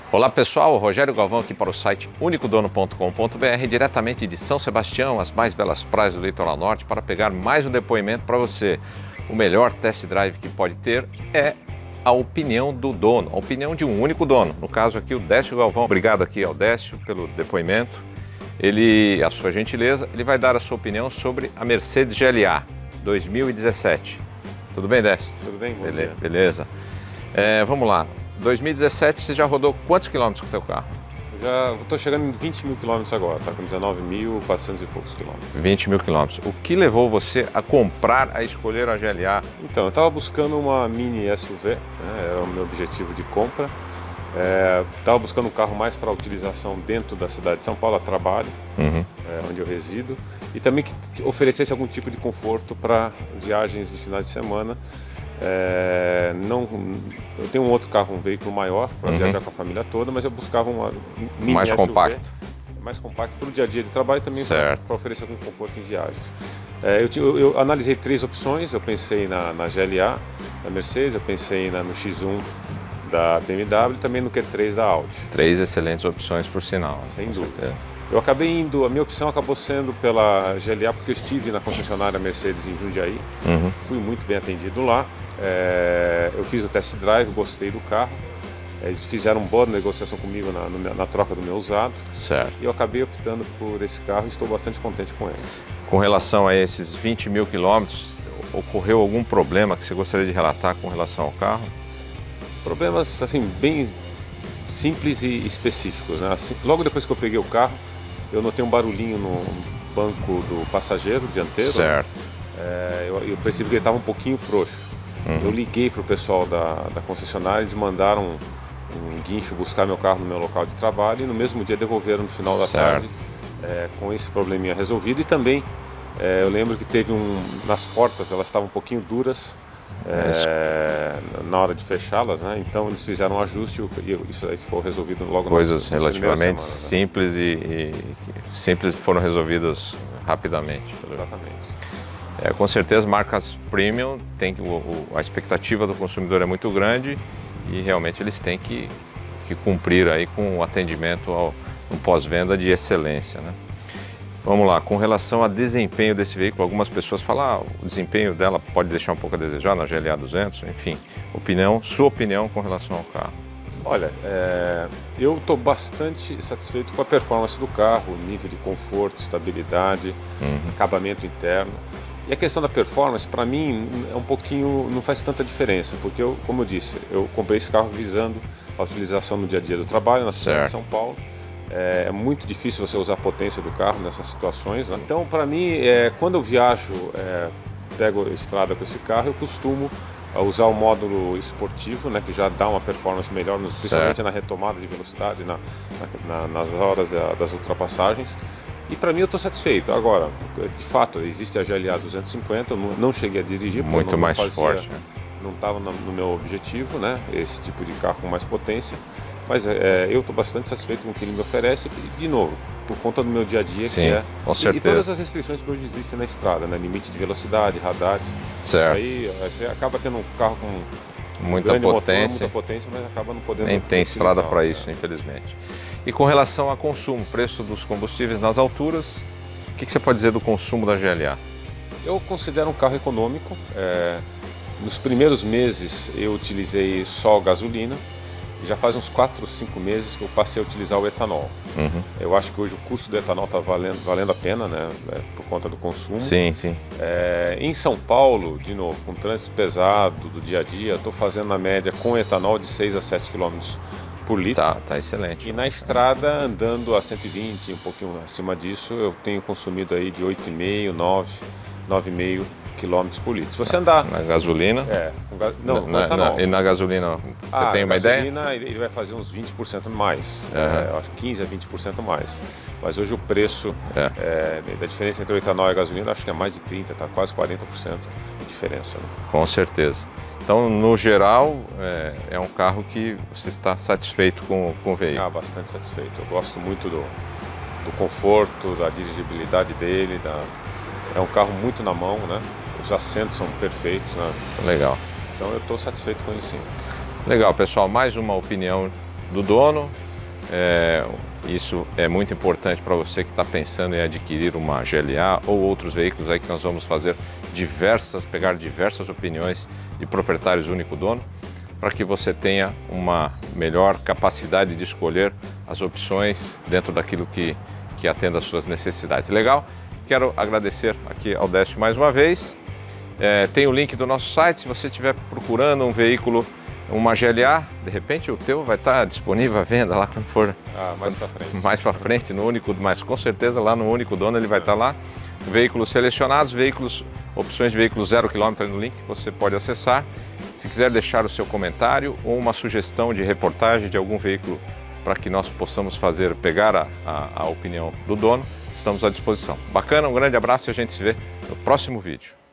Olá pessoal, Rogério Galvão aqui para o site unicodono.com.br, diretamente de São Sebastião, as mais belas praias do litoral norte, para pegar mais um depoimento para você. O melhor test drive que pode ter é a opinião do dono, a opinião de um único dono, no caso aqui o Décio Galvão. Obrigado aqui ao Décio pelo depoimento. A sua gentileza, ele vai dar a sua opinião sobre a Mercedes GLA 2017. Tudo bem, Décio? Tudo bem, beleza. Vamos lá. 2017, você já rodou quantos quilômetros com o seu carro? Já estou chegando em 20 mil quilômetros agora, está com 19.400 e poucos quilômetros. 20 mil quilômetros. O que levou você a comprar, a escolher a GLA? Então, eu estava buscando uma mini SUV, né, era o meu objetivo de compra. Estava buscando um carro mais para utilização dentro da cidade de São Paulo, a trabalho, onde eu resido, e também que oferecesse algum tipo de conforto para viagens de final de semana. Eu tenho um outro carro, um veículo maior para viajar com a família toda, mas eu buscava uma mini mais SUV, compacto. Mais compacto para o dia a dia de trabalho e também para oferecer algum conforto em viagens. Eu analisei três opções. Eu pensei na GLA da Mercedes, eu pensei no X1 da BMW e também no Q3 da Audi. Três excelentes opções, por sinal. Sem dúvida. Eu acabei indo, a minha opção acabou sendo pela GLA porque eu estive na concessionária Mercedes em Jundiaí, fui muito bem atendido lá. Eu fiz o test drive, gostei do carro. Eles fizeram uma boa negociação comigo na troca do meu usado. Certo. E eu acabei optando por esse carro e estou bastante contente com ele. Com relação a esses 20 mil quilômetros, ocorreu algum problema que você gostaria de relatar com relação ao carro? Problemas assim bem simples e específicos, né? Assim, logo depois que eu peguei o carro, eu notei um barulhinho no banco do passageiro dianteiro. Certo. Eu percebi que ele estava um pouquinho frouxo. Eu liguei para o pessoal da concessionária, eles mandaram um guincho buscar meu carro no meu local de trabalho e no mesmo dia devolveram no final da tarde com esse probleminha resolvido. E também eu lembro que teve nas portas, elas estavam um pouquinho duras na hora de fechá-las, né? Então eles fizeram um ajuste e isso aí ficou resolvido logo. Coisas relativamente simples e simples foram resolvidas rapidamente. Exatamente. Com certeza, marcas premium, a expectativa do consumidor é muito grande e realmente eles têm que cumprir aí com o atendimento no pós-venda de excelência, né? Vamos lá, com relação ao desempenho desse veículo, algumas pessoas falam o desempenho dela pode deixar um pouco a desejar na GLA 200, enfim, sua opinião com relação ao carro. Olha, eu estou bastante satisfeito com a performance do carro, nível de conforto, estabilidade, acabamento interno. E a questão da performance, para mim, não faz tanta diferença, porque como eu disse, eu comprei esse carro visando a utilização no dia a dia do trabalho, na cidade de São Paulo. É muito difícil você usar a potência do carro nessas situações, né? Então, para mim, quando eu viajo, pego a estrada com esse carro, eu costumo usar o módulo esportivo, né, que já dá uma performance melhor, principalmente na retomada de velocidade, nas horas das ultrapassagens. E para mim eu estou satisfeito. Agora, de fato, existe a GLA 250, eu não cheguei a dirigir. Muito mais forte. Não estava no meu objetivo, né? Esse tipo de carro com mais potência. Mas eu estou bastante satisfeito com o que ele me oferece. E, de novo, por conta do meu dia a dia, sim, com certeza. E todas as restrições que hoje existem na estrada, né? Limite de velocidade, radares. Certo. Isso aí, você acaba tendo um carro com muita potência, mas acaba não podendo... Nem tem estrada para isso, infelizmente. E com relação a consumo, preço dos combustíveis nas alturas, o que você pode dizer do consumo da GLA? Eu considero um carro econômico. Nos primeiros meses eu utilizei só gasolina. E já faz uns 4 ou 5 meses que eu passei a utilizar o etanol. Eu acho que hoje o custo do etanol está valendo a pena, né? Por conta do consumo. Sim, sim. Em São Paulo, de novo, com trânsito pesado do dia a dia, estou fazendo na média com etanol de 6 a 7 km por litro. Tá excelente. E na estrada, andando a 120, um pouquinho acima disso, eu tenho consumido aí de 8,5, 9,5 km por litro. Se você andar... Na gasolina? No etanol. E na gasolina, você tem uma ideia? Na gasolina ele vai fazer uns 20% mais, acho 15 a 20% mais. Mas hoje o preço da diferença entre o etanol e a gasolina, acho que é mais de 30%, está quase 40% de diferença. Né? Com certeza. Então, no geral, é um carro que você está satisfeito com o veículo? Bastante satisfeito. Eu gosto muito do conforto, da dirigibilidade dele. É um carro muito na mão, né? Os assentos são perfeitos, né? Legal. Então eu estou satisfeito com isso, sim. Legal, pessoal. Mais uma opinião do dono. Isso é muito importante para você que está pensando em adquirir uma GLA ou outros veículos aí que nós vamos fazer pegar diversas opiniões de proprietários único dono, para que você tenha uma melhor capacidade de escolher as opções dentro daquilo que atenda às suas necessidades. Legal? Quero agradecer aqui ao Décio mais uma vez. Tem o link do nosso site, se você estiver procurando um veículo, uma GLA, de repente o teu vai estar disponível à venda lá quando for mais para frente, no único, mas com certeza lá no único dono ele vai estar lá. Veículos selecionados, opções de veículos 0 km no link, você pode acessar. Se quiser deixar o seu comentário ou uma sugestão de reportagem de algum veículo para que nós possamos pegar a opinião do dono, estamos à disposição. Bacana, um grande abraço e a gente se vê no próximo vídeo.